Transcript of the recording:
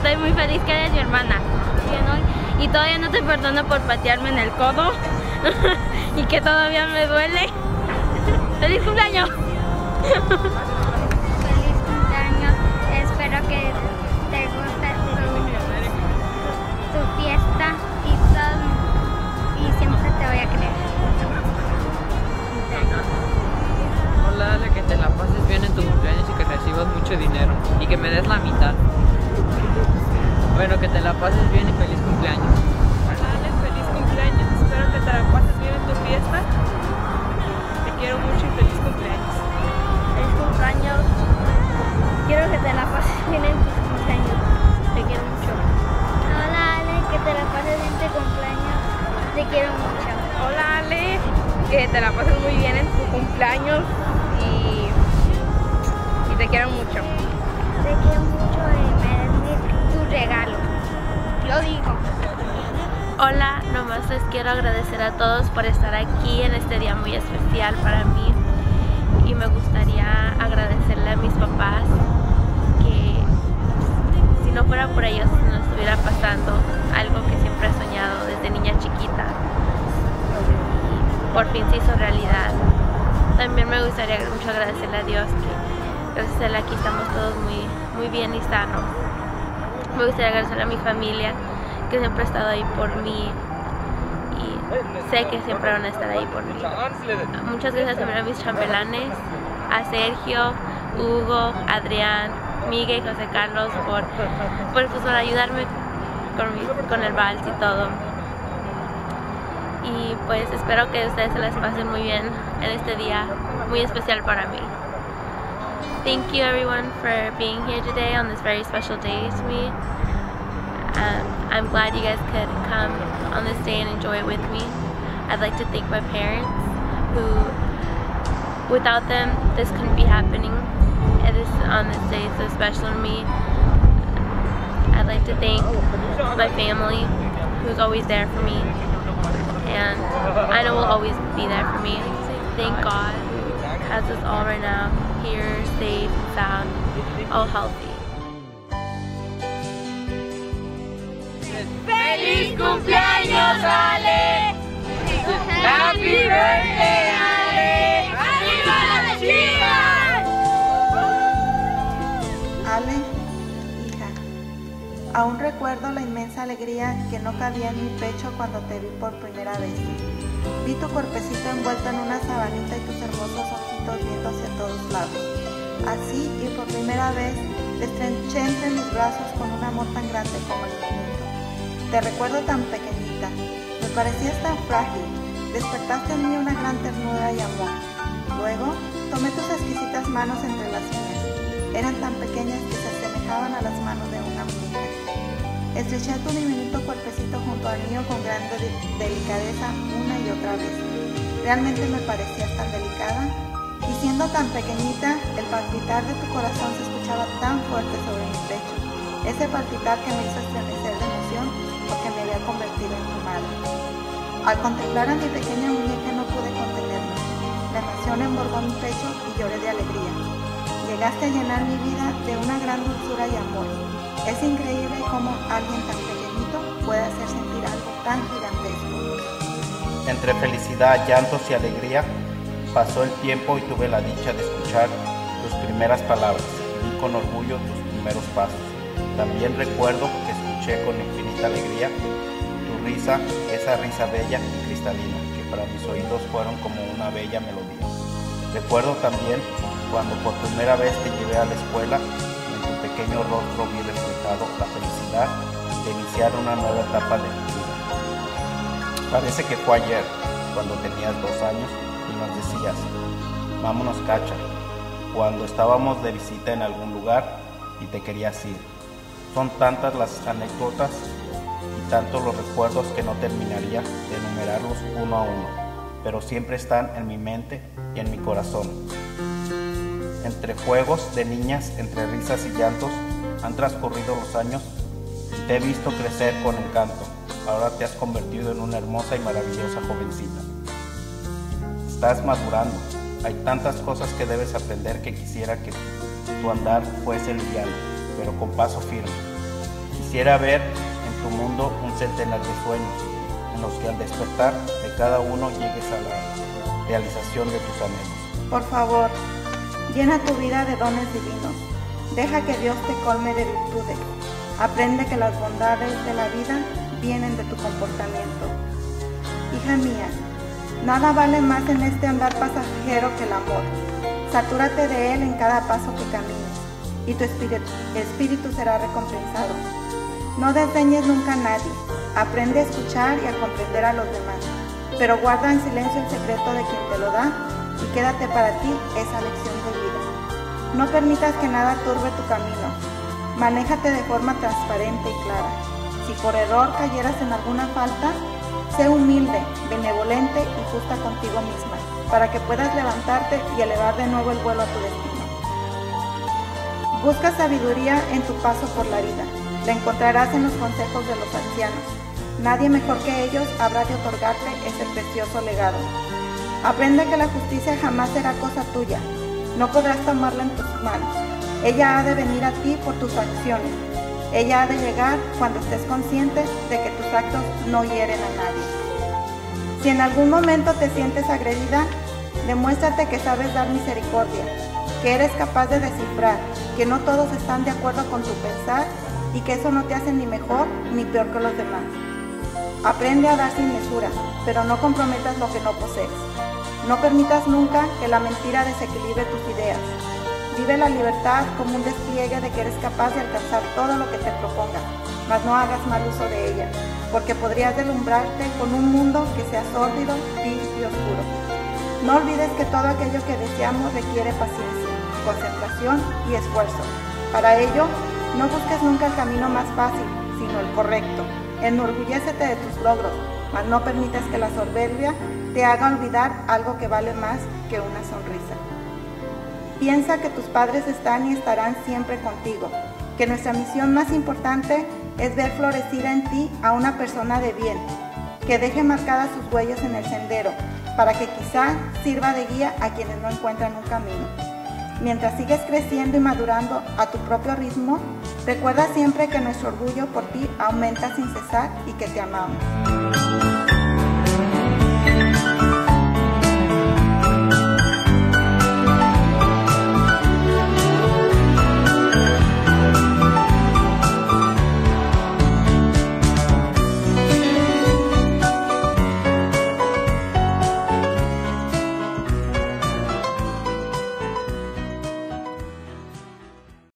estoy muy feliz que eres mi hermana. Y todavía no te perdono por patearme en el codo y que todavía me duele. ¡Feliz cumpleaños! Feliz cumpleaños. Espero que te guste tu fiesta y todo. Y siempre te voy a querer. Hola, Ale, que te la pases bien en tu cumpleaños y que recibas mucho dinero y que me des la mitad. Bueno, que te la pases bien y feliz cumpleaños. Hola, Ale, feliz cumpleaños. Espero que te la pases bien en tu fiesta. Te quiero mucho y feliz cumpleaños. Feliz cumpleaños. Quiero que te la pases bien en tus cumpleaños. Te quiero mucho. Hola, Ale, que te la pases bien en tu cumpleaños. Te quiero mucho. Hola, Ale, que te la pases muy bien en tu cumpleaños y te quiero mucho. Te quiero mucho y me des tu regalo. Lo digo. Hola, nomás les quiero agradecer a todos por estar aquí en este día muy especial para mí. Y me gustaría agradecerle a mis papás que si no fuera por ellos no estuviera pasando algo que siempre he soñado desde niña chiquita. Y por fin se hizo realidad. También me gustaría mucho agradecerle a Dios que gracias a él aquí estamos todos muy bien y sanos. Me gustaría agradecerle a mi familia que siempre ha estado ahí por mí y sé que siempre van a estar ahí por mí. Muchas gracias también a mis chambelanes, a Sergio, Hugo, Adrián, Miguel y José Carlos por ayudarme con el vals y todo. Y pues espero que ustedes se las pasen muy bien en este día muy especial para mí. Thank you everyone for being here today on this very special day to me. I'm glad you guys could come on this day and enjoy it with me. I'd like to thank my parents who, without them, this couldn't be happening. It is on this day so special to me. I'd like to thank my family who's always there for me. And I know will always be there for me. Thank God who has us all right now, here, safe and sound, all healthy. ¡Feliz cumpleaños, Ale! ¡Happy birthday, Ale! ¡Arriba las Chivas! Ale, hija, aún recuerdo la inmensa alegría que no cabía en mi pecho cuando te vi por primera vez. Vi tu cuerpecito envuelto en una sabanita y tus hermosos ojitos viendo hacia todos lados. Así, y por primera vez, te estreché entre mis brazos con un amor tan grande como el infinito. Te recuerdo tan pequeñita, me parecías tan frágil, despertaste en mí una gran ternura y amor. Luego, tomé tus exquisitas manos entre las mías. Eran tan pequeñas que se asemejaban a las manos de una muñeca. Estreché tu diminuto cuerpecito junto al mío con gran delicadeza una y otra vez. Realmente me parecías tan delicada, y siendo tan pequeñita, el palpitar de tu corazón se escuchaba tan fuerte sobre mi pecho. Ese palpitar que me hizo estremecer de emoción porque me había convertido en tu madre. Al contemplar a mi pequeña muñeca no pude contenerme. La emoción embargó mi pecho y lloré de alegría. Llegaste a llenar mi vida de una gran dulzura y amor. Es increíble cómo alguien tan pequeñito puede hacer sentir algo tan gigantesco. Entre felicidad, llantos y alegría, pasó el tiempo y tuve la dicha de escuchar tus primeras palabras y vi con orgullo tus primeros pasos. También recuerdo que escuché con infinita alegría tu risa, esa risa bella y cristalina, que para mis oídos fueron como una bella melodía. Recuerdo también cuando por primera vez te llevé a la escuela y en tu pequeño rostro vi reflejado la felicidad de iniciar una nueva etapa de tu vida. Parece que fue ayer, cuando tenías 2 años y nos decías, vámonos Cacha, cuando estábamos de visita en algún lugar y te querías ir. Son tantas las anécdotas y tantos los recuerdos que no terminaría de enumerarlos uno a uno, pero siempre están en mi mente y en mi corazón. Entre juegos de niñas, entre risas y llantos, han transcurrido los años y te he visto crecer con encanto. Ahora te has convertido en una hermosa y maravillosa jovencita. Estás madurando. Hay tantas cosas que debes aprender que quisiera que tu andar fuese liviano, pero con paso firme. Quisiera ver en tu mundo un centenar de sueños, en los que al despertar de cada uno llegues a la realización de tus anhelos. Por favor, llena tu vida de dones divinos. Deja que Dios te colme de virtudes. Aprende que las bondades de la vida vienen de tu comportamiento. Hija mía, nada vale más en este andar pasajero que el amor. Satúrate de él en cada paso que camines, y tu espíritu será recompensado. No desdeñes nunca a nadie. Aprende a escuchar y a comprender a los demás, pero guarda en silencio el secreto de quien te lo da y quédate para ti esa lección de vida. No permitas que nada turbe tu camino. Manéjate de forma transparente y clara. Si por error cayeras en alguna falta, sé humilde, benevolente y justa contigo misma, para que puedas levantarte y elevar de nuevo el vuelo a tu destino. Busca sabiduría en tu paso por la vida. La encontrarás en los consejos de los ancianos. Nadie mejor que ellos habrá de otorgarte ese precioso legado. Aprende que la justicia jamás será cosa tuya. No podrás tomarla en tus manos. Ella ha de venir a ti por tus acciones. Ella ha de llegar cuando estés consciente de que tus actos no hieren a nadie. Si en algún momento te sientes agredida, demuéstrate que sabes dar misericordia, que eres capaz de descifrar, que no todos están de acuerdo con tu pensar y que eso no te hace ni mejor ni peor que los demás. Aprende a dar sin mesura, pero no comprometas lo que no posees. No permitas nunca que la mentira desequilibre tus ideas. Vive la libertad como un despliegue de que eres capaz de alcanzar todo lo que te propongas, mas no hagas mal uso de ella, porque podrías deslumbrarte con un mundo que sea sórdido, vil y oscuro. No olvides que todo aquello que deseamos requiere paciencia, concentración y esfuerzo. Para ello, no busques nunca el camino más fácil, sino el correcto. Enorgullécete de tus logros, mas no permitas que la soberbia te haga olvidar algo que vale más que una sonrisa. Piensa que tus padres están y estarán siempre contigo, que nuestra misión más importante es ver florecida en ti a una persona de bien, que deje marcadas sus huellas en el sendero, para que quizá sirva de guía a quienes no encuentran un camino. Mientras sigues creciendo y madurando a tu propio ritmo, recuerda siempre que nuestro orgullo por ti aumenta sin cesar y que te amamos.